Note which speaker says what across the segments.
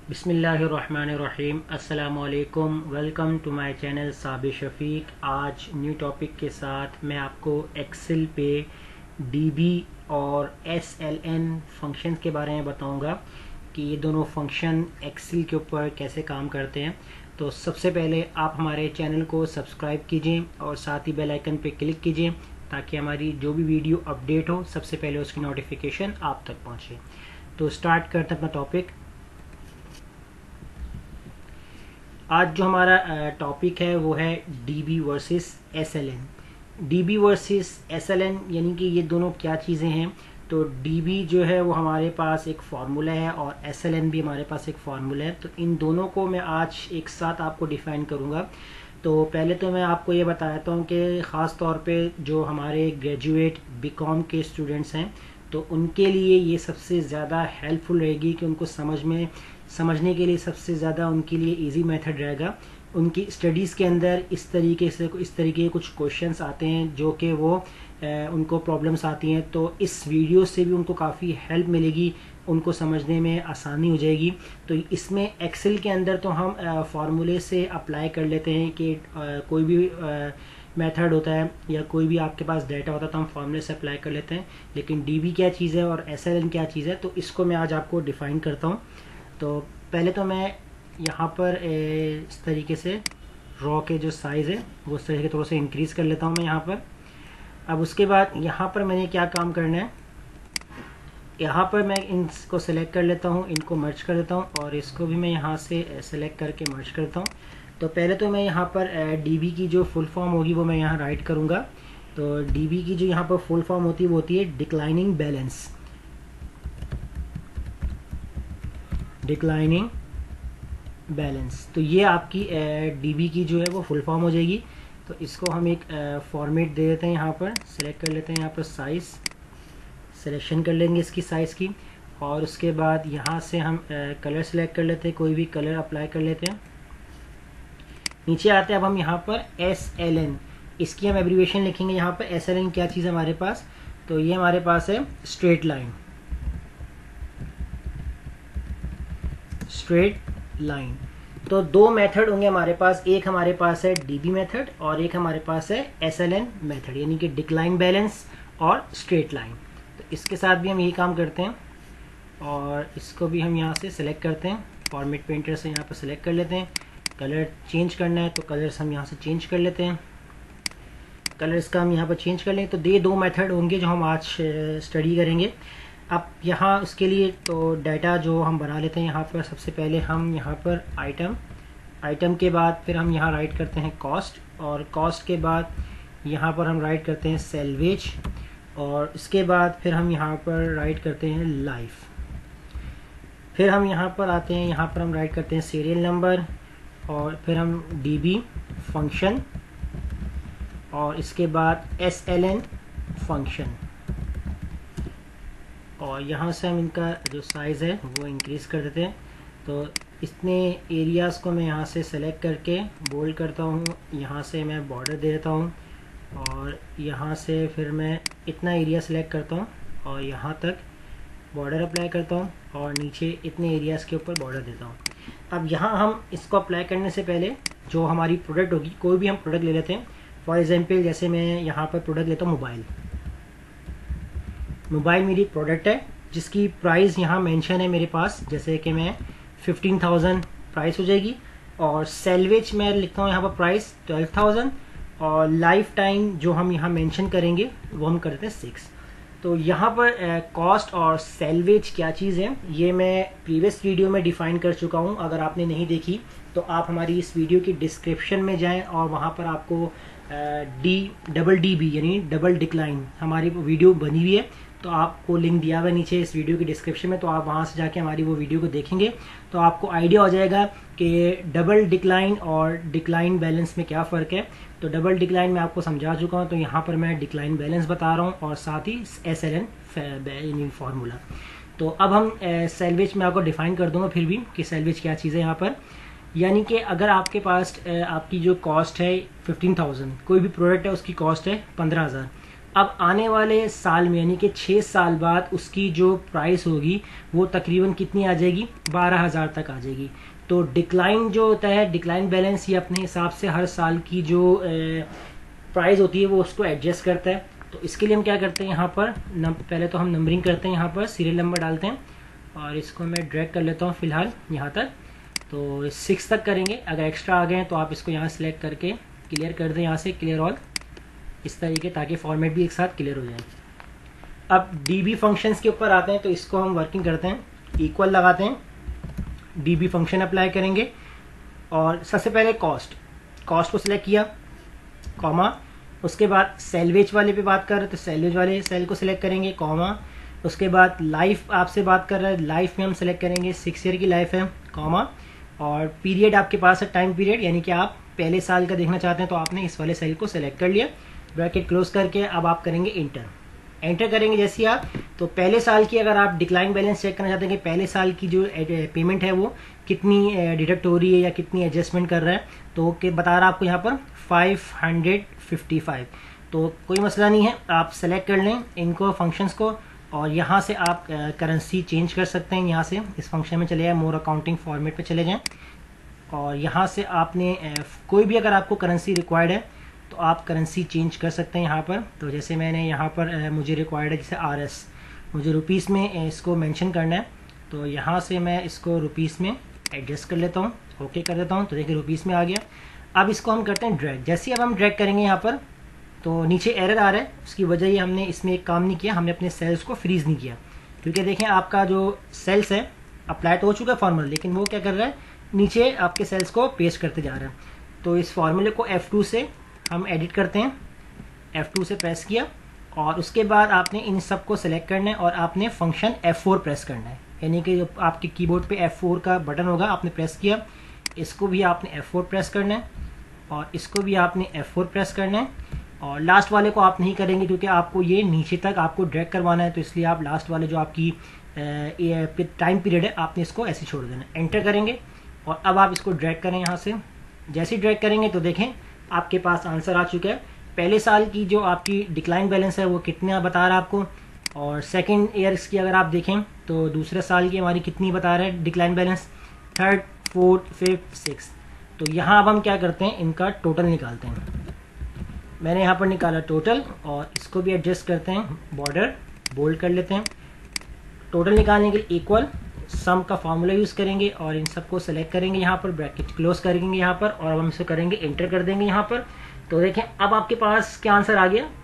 Speaker 1: बिस्मिल्लाहिर्रहमानिर्रहीम। अस्सलामुअलैकुम। Welcome to my channel Sabir Shafiq. आज न्यू टॉपिक के साथ मैं आपको एक्सेल पे डीबी और एसएलएन फंक्शंस के बारे में बताऊंगा कि ये दोनों फंक्शन एक्सेल के ऊपर कैसे काम करते हैं। तो सबसे पहले आप हमारे चैनल को सब्सक्राइब कीजिए और साथ ही बेल आइकन पे क्लिक कीजिए ताकि हमारी जो भी वीडियो अपडेट हो सबसे पहले उसकी नोटिफिकेशन आप तक पहुंचे। तो स्टार्ट करते हैं अपना टॉपिक। आज जो हमारा टॉपिक है वो है DB versus SLN. DB versus SLN यानी कि ये दोनों क्या चीज़ें हैं। तो डीबी जो है वो हमारे पास एक फार्मूला है और एसएलएन भी हमारे पास एक फार्मूला है। तो इन दोनों को मैं आज एक साथ आपको डिफाइन करूँगा। तो पहले तो मैं आपको ये बताता हूँ कि ख़ास तौर पे जो हमारे ग्रेजुएट बीकॉम के स्टूडेंट्स हैं तो उनके लिए ये सबसे ज़्यादा हेल्पफुल रहेगी कि उनको समझने के लिए सबसे ज़्यादा उनके लिए इजी मेथड रहेगा। उनकी स्टडीज़ के अंदर इस तरीके के कुछ क्वेश्चंस आते हैं जो कि वो उनको प्रॉब्लम्स आती हैं। तो इस वीडियो से भी उनको काफ़ी हेल्प मिलेगी, उनको समझने में आसानी हो जाएगी। तो इसमें एक्सेल के अंदर तो हम फार्मूले से अप्लाई कर लेते हैं कि कोई भी मेथड होता है या कोई भी आपके पास डाटा होता है तो हम फार्मूले से अप्लाई कर लेते हैं। लेकिन डीबी क्या चीज़ है और एसएलएन क्या चीज़ है, तो इसको मैं आज आपको डिफ़ाइन करता हूँ। तो पहले तो मैं यहाँ पर इस तरीके से रॉ के जो साइज़ है वो इस तरीके थोड़ा सा इंक्रीज़ कर लेता हूँ मैं यहाँ पर। अब उसके बाद यहाँ पर मैंने क्या काम करना है, यहाँ पर मैं इनको सेलेक्ट कर लेता हूँ, इनको मर्ज कर देता हूँ और इसको भी मैं यहाँ से सेलेक्ट करके मर्ज करता हूँ। तो पहले तो मैं यहाँ पर डीबी की जो फुल फॉर्म होगी वो मैं यहाँ राइट करूँगा। तो डीबी की जो यहाँ पर फुल फॉर्म होती है वो होती है डिक्लाइनिंग बैलेंस। डिक्लाइनिंग बैलेंस, तो ये आपकी डीबी की जो है वो फुल फॉर्म हो जाएगी। तो इसको हम एक फॉर्मेट दे देते हैं, यहाँ पर सेलेक्ट कर लेते हैं, यहाँ पर साइज़ सिलेक्शन कर लेंगे इसकी साइज़ की। और उसके बाद यहाँ से हम कलर सेलेक्ट कर लेते हैं, कोई भी कलर अप्लाई कर लेते हैं। नीचे आते हैं अब हम यहाँ पर एसएलएन, इसकी हम एब्रीविएशन लिखेंगे। यहाँ पर एसएलएन क्या चीज़ है हमारे पास, तो ये हमारे पास है स्ट्रेट लाइन। स्ट्रेट लाइन, तो दो मेथड होंगे हमारे पास, एक हमारे पास है डीबी मेथड और एक हमारे पास है एसएलएन मेथड, यानी कि डिक्लाइन बैलेंस और स्ट्रेट लाइन। तो इसके साथ भी हम यही काम करते हैं और इसको भी हम यहाँ से सेलेक्ट करते हैं, फॉर्मेट पेंटर से यहाँ पर सेलेक्ट कर लेते हैं। कलर चेंज करना है तो कलर्स हम यहाँ से चेंज कर लेते हैं, कलर्स का हम यहाँ पर चेंज कर लें। तो ये दो मेथड होंगे जो हम आज स्टडी करेंगे। अब यहाँ उसके लिए तो डाटा जो हम बना लेते हैं, यहाँ पर सबसे पहले हम यहाँ पर आइटम के बाद फिर हम यहाँ राइट करते हैं कॉस्ट, और कॉस्ट के बाद यहाँ पर हम राइट करते हैं सेल्वेज, और इसके बाद फिर हम यहाँ पर राइट करते हैं लाइफ। फिर हम यहाँ पर आते हैं, यहाँ पर हम राइट करते हैं सीरियल नंबर, और फिर हम डीबी फंक्शन, और इसके बाद एसएलएन फंक्शन। और यहाँ से हम इनका जो साइज़ है वो इंक्रीज़ कर देते हैं। तो इतने एरियाज़ को मैं यहाँ से सेलेक्ट करके बोल्ड करता हूँ, यहाँ से मैं बॉर्डर दे देता हूँ, और यहाँ से फिर मैं इतना एरिया सेलेक्ट करता हूँ और यहाँ तक बॉर्डर अप्लाई करता हूँ, और नीचे इतने एरियाज़ के ऊपर बॉर्डर देता हूँ। अब यहाँ हम इसको अप्लाई करने से पहले जो हमारी प्रोडक्ट होगी, कोई भी हम प्रोडक्ट ले लेते हैं। फॉर एग्जाम्पल जैसे मैं यहाँ पर प्रोडक्ट लेता हूँ मोबाइल मेरी प्रोडक्ट है जिसकी प्राइस यहाँ मेंशन है मेरे पास, जैसे कि मैं 15,000 प्राइस हो जाएगी, और सेल्वेज मैं लिखता हूँ यहाँ पर प्राइस 12,000, और लाइफ टाइम जो हम यहाँ मेंशन करेंगे वो हम करते हैं 6। तो यहाँ पर कॉस्ट और सेल्वेज क्या चीज़ है ये मैं प्रीवियस वीडियो में डिफ़ाइन कर चुका हूँ। अगर आपने नहीं देखी तो आप हमारी इस वीडियो की डिस्क्रिप्शन में जाएं और वहाँ पर आपको डबल डीबी यानी डबल डिक्लाइन हमारी वीडियो बनी हुई है, तो आपको लिंक दिया हुआ है नीचे इस वीडियो की डिस्क्रिप्शन में। तो आप वहाँ से जाके हमारी वो वीडियो को देखेंगे तो आपको आइडिया हो जाएगा कि डबल डिक्लाइन और डिक्लाइन बैलेंस में क्या फ़र्क है। तो डबल डिक्लाइन मैं आपको समझा चुका हूँ, तो यहाँ पर मैं डिक्लाइन बैलेंस बता रहा हूँ और साथ ही एसएलएन फार्मूला। तो अब हम सेल्वेज में आपको डिफाइन कर दूंगा फिर भी कि सेल्वेज क्या चीज़ है यहाँ पर। यानी कि अगर आपके पास आपकी जो कॉस्ट है 15,000, कोई भी प्रोडक्ट है उसकी कॉस्ट है 15,000, अब आने वाले साल में यानी कि 6 साल बाद उसकी जो प्राइस होगी वो तकरीबन कितनी आ जाएगी, 12,000 तक आ जाएगी। तो डिक्लाइन जो होता है, डिक्लाइन बैलेंस, ये अपने हिसाब से हर साल की जो प्राइस होती है वो उसको एडजस्ट करता है। तो इसके लिए हम क्या करते हैं, यहाँ पर पहले तो हम नंबरिंग करते हैं, यहाँ पर सीरियल नंबर डालते हैं और इसको मैं ड्रैग कर लेता हूँ फ़िलहाल यहाँ तक। तो 6 तक करेंगे, अगर एक्स्ट्रा आ गए हैं तो आप इसको यहाँ सेलेक्ट करके क्लियर कर दें, यहाँ से क्लियर ऑल इस तरीके, ताकि फॉर्मेट भी एक साथ क्लियर हो जाए। अब डीबी फंक्शंस के ऊपर आते हैं, तो इसको हम वर्किंग करते हैं, इक्वल लगाते हैं, डीबी फंक्शन अप्लाई करेंगे और सबसे पहले कॉस्ट को सिलेक्ट किया, कॉमा, उसके बाद सैलवेज वाले पे बात कर रहे हैं तो सैलवेज वाले सेल को सिलेक्ट करेंगे, कॉमा, उसके बाद लाइफ आपसे बात कर रहा है, लाइफ में हम सेलेक्ट करेंगे 6 ईयर की लाइफ है, कॉमा, और पीरियड आपके पास है टाइम पीरियड, यानी कि आप पहले साल का देखना चाहते हैं तो आपने इस वाले सेल को सिलेक्ट कर लिया, ब्रैकेट क्लोज करके अब आप करेंगे एंटर करेंगे जैसे आप। तो पहले साल की अगर आप डिक्लाइन बैलेंस चेक करना चाहते हैं कि पहले साल की जो पेमेंट है वो कितनी डिडक्ट हो रही है या कितनी एडजस्टमेंट कर रहा है, तो बता रहा है आपको यहाँ पर 555। तो कोई मसला नहीं है, आप सेलेक्ट कर लें इनको फंक्शंस को और यहाँ से आप करेंसी चेंज कर सकते हैं। यहाँ से इस फंक्शन में चले जाएँ, मोर अकाउंटिंग फॉर्मेट पे चले जाएं और यहाँ से आपने कोई भी अगर आपको करेंसी रिक्वायर्ड है तो आप करेंसी चेंज कर सकते हैं यहाँ पर। तो जैसे मैंने यहाँ पर मुझे रिक्वायर्ड है जैसे RS, मुझे रुपीस में इसको मेंशन करना है, तो यहाँ से मैं इसको रुपीस में एडजस्ट कर लेता हूँ, ओके कर देता हूँ। तो देखिए रुपीस में आ गया। अब इसको हम करते हैं ड्रैग। जैसे अब हम ड्रैग करेंगे यहाँ पर तो नीचे एरर आ रहा है, उसकी वजह ये हमने इसमें एक काम नहीं किया, हमने अपने सेल्स को फ्रीज नहीं किया, क्योंकि देखें आपका जो सेल्स है अप्लाई तो हो चुका है फॉर्मूला, लेकिन वो क्या कर रहा है नीचे आपके सेल्स को पेस्ट करते जा रहा है। तो इस फॉर्मूले को F2 से हम एडिट करते हैं, F2 से प्रेस किया और उसके बाद आपने इन सब को सिलेक्ट करना है और आपने फंक्शन F4 प्रेस करना है, यानी कि जो आपके कीबोर्ड पे F4 का बटन होगा आपने प्रेस किया, इसको भी आपने F4 प्रेस करना है और इसको भी आपने F4 प्रेस करना है और लास्ट वाले को आप नहीं करेंगे क्योंकि आपको ये नीचे तक आपको ड्रैग करवाना है, तो इसलिए आप लास्ट वाले जो आपकी टाइम पीरियड है आपने इसको ऐसे छोड़ देना। एंटर करेंगे और अब आप इसको ड्रैग करें यहाँ से, जैसे ही ड्रैग करेंगे तो देखें आपके पास आंसर आ चुका है। पहले साल की जो आपकी डिक्लाइन बैलेंस है वो कितना बता रहा है आपको, और सेकेंड ईयर्स की अगर आप देखें तो दूसरे साल की हमारी कितनी बता रहा है decline balance, 3rd, 4th, 5th, 6th। तो यहाँ अब हम क्या करते हैं, इनका टोटल निकालते हैं। मैंने यहाँ पर निकाला टोटल और इसको भी एडजस्ट करते हैं, बॉर्डर बोल्ड कर लेते हैं। टोटल निकालने के लिए इक्वल सम का फार्मूला यूज़ करेंगे और इन सबको सेलेक्ट करेंगे, यहाँ पर ब्रैकेट क्लोज करेंगे यहाँ पर और अब हम इसे करेंगे एंटर कर देंगे यहाँ पर। तो देखें अब आपके पास क्या आंसर आ गया,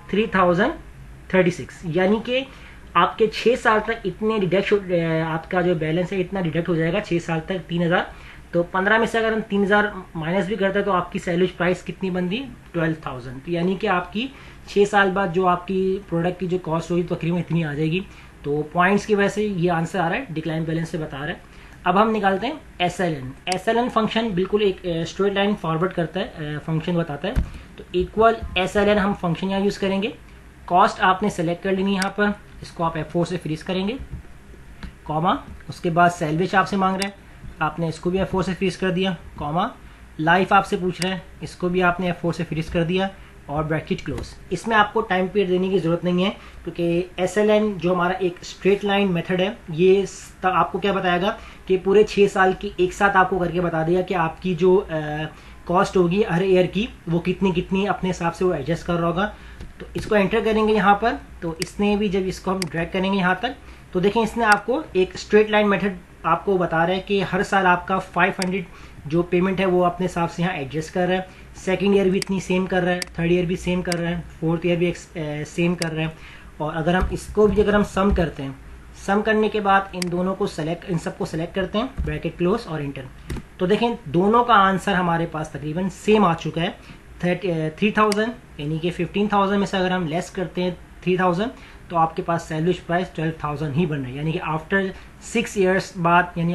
Speaker 1: 3036, यानी कि आपके 6 साल तक इतने डिडक्ट आपका जो बैलेंस है इतना डिडक्ट हो जाएगा 6 साल तक 3000। तो 15 में से अगर हम 3000 माइनस भी करते हैं तो आपकी सैलरी प्राइस कितनी बनती, 12,000। तो यानी कि आपकी 6 साल बाद जो आपकी प्रोडक्ट की जो कॉस्ट होगी तो तकरीबन इतनी आ जाएगी। तो पॉइंट्स की वजह से ये आंसर आ रहा है, डिक्लाइन बैलेंस से बता रहा है। अब हम निकालते हैं SLN फंक्शन, बिल्कुल एक स्ट्रेट लाइन फॉरवर्ड करता है, फंक्शन बताता है। तो इक्वल SLN हम फंक्शन यहाँ यूज़ करेंगे। कॉस्ट आपने सेलेक्ट कर लेनी यहाँ पर, इसको आप F4 से फ्रीज करेंगे, कॉमा, उसके बाद सैलवेज आपसे मांग रहा है, आपने इसको भी F4 से फ्रीज कर दिया, कॉमा, लाइफ आपसे पूछ रहा है, इसको भी आपने F4 से फ्रीज कर दिया और ब्रैकेट क्लोज। इसमें आपको टाइम पीरियड देने की ज़रूरत नहीं है क्योंकि SLN जो हमारा एक स्ट्रेट लाइन मेथड है ये आपको क्या बताएगा कि पूरे 6 साल की एक साथ आपको करके बता देगा कि आपकी जो कॉस्ट होगी हर ईयर की वो कितनी अपने हिसाब से वो एडजस्ट कर रहा होगा। तो इसको एंटर करेंगे यहाँ पर, तो इसने भी जब इसको हम ड्रैग करेंगे यहाँ तक तो देखें इसने आपको एक स्ट्रेट लाइन मेथड आपको बता रहा है कि हर साल आपका 500 जो पेमेंट है वो अपने हिसाब से यहाँ एडजस्ट कर रहा है। सेकंड ईयर भी इतनी सेम कर रहा है, थर्ड ईयर भी सेम कर रहा है, फोर्थ ईयर भी सेम कर रहा है। और अगर हम इसको भी अगर हम सम करते हैं, सम करने के बाद इन दोनों को इन सबको सेलेक्ट करते हैं, ब्रैकेट क्लोज और इंटर। तो देखें दोनों का आंसर हमारे पास तकरीबन सेम आ चुका है, 3000, यानी कि 15,000 में से अगर हम लेस करते हैं 3000 तो आपके पास सैलरी प्राइस 12,000 ही बन रहा है। यानी कि आफ्टर 6 ईयर्स बाद, यानी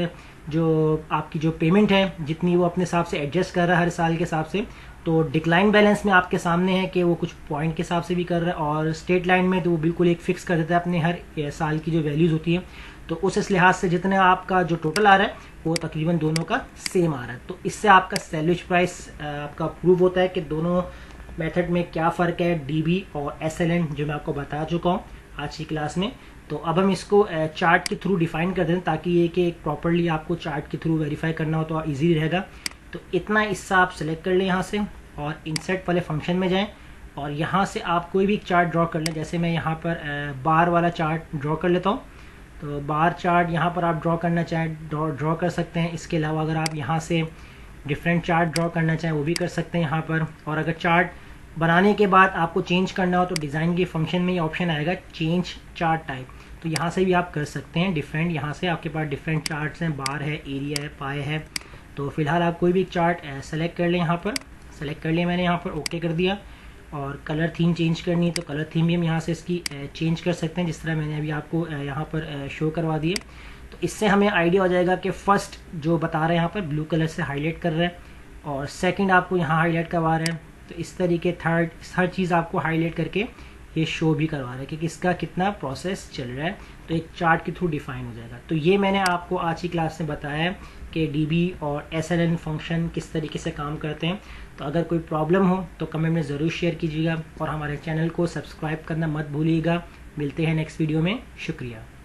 Speaker 1: आपकी जो पेमेंट है जितनी वो अपने हिसाब से एडजस्ट कर रहा है हर साल के हिसाब से। तो डिक्लाइन बैलेंस में आपके सामने है कि वो कुछ पॉइंट के हिसाब से भी कर रहा है और स्टेट लाइन में तो वो बिल्कुल एक फिक्स कर देता है अपने हर साल की जो वैल्यूज़ होती है। तो उस लिहाज से जितना आपका जो टोटल आ रहा है वो तकरीबन दोनों का सेम आ रहा है। तो इससे आपका सैलरी प्राइस आपका प्रूव होता है कि दोनों मेथड में क्या फ़र्क है डीबी और एसएलएन जो मैं आपको बता चुका हूँ आज की क्लास में। तो अब हम इसको चार्ट के थ्रू डिफाइन कर दें ताकि ये कि प्रॉपरली आपको चार्ट के थ्रू वेरीफाई करना हो तो ईजी रहेगा। तो इतना हिस्सा आप सेलेक्ट कर लें यहाँ से और इंसर्ट वाले फंक्शन में जाएं और यहाँ से आप कोई भी एक चार्ट ड्रॉ कर लें। जैसे मैं यहाँ पर बार वाला चार्ट ड्रॉ कर लेता हूँ। तो बार चार्ट यहाँ पर आप ड्रॉ करना चाहें ड्रॉ कर सकते हैं। इसके अलावा अगर आप यहाँ से डिफरेंट चार्ट ड्रॉ करना चाहें वो भी कर सकते हैं यहाँ पर। और अगर चार्ट बनाने के बाद आपको चेंज करना हो तो डिज़ाइन के फंक्शन में ये ऑप्शन आएगा चेंज चार्ट टाइप, तो यहाँ से भी आप कर सकते हैं डिफरेंट। यहाँ से आपके पास डिफरेंट चार्ट्स हैं, बार है, एरिया है, पाए है। तो फिलहाल आप कोई भी चार्ट सेलेक्ट कर लें। यहाँ पर सेलेक्ट कर लिया मैंने, यहाँ पर ओके कर दिया। और कलर थीम चेंज करनी है तो कलर थीम भी हम यहाँ से इसकी चेंज कर सकते हैं जिस तरह मैंने अभी आपको यहाँ पर शो करवा दिए। तो इससे हमें आइडिया हो जाएगा कि फर्स्ट जो बता रहे हैं यहाँ पर ब्लू कलर से हाईलाइट कर रहे हैं और सेकंड आपको यहाँ हाईलाइट करवा रहे हैं। तो इस तरीके थर्ड हर चीज़ आपको हाईलाइट करके ये शो भी करवा रहा है कि किसका कितना प्रोसेस चल रहा है। तो एक चार्ट के थ्रू डिफाइन हो जाएगा। तो ये मैंने आपको आज की क्लास में बताया है कि डीबी और एसएलएन फंक्शन किस तरीके से काम करते हैं। तो अगर कोई प्रॉब्लम हो तो कमेंट में ज़रूर शेयर कीजिएगा और हमारे चैनल को सब्सक्राइब करना मत भूलिएगा। मिलते हैं नेक्स्ट वीडियो में। शुक्रिया।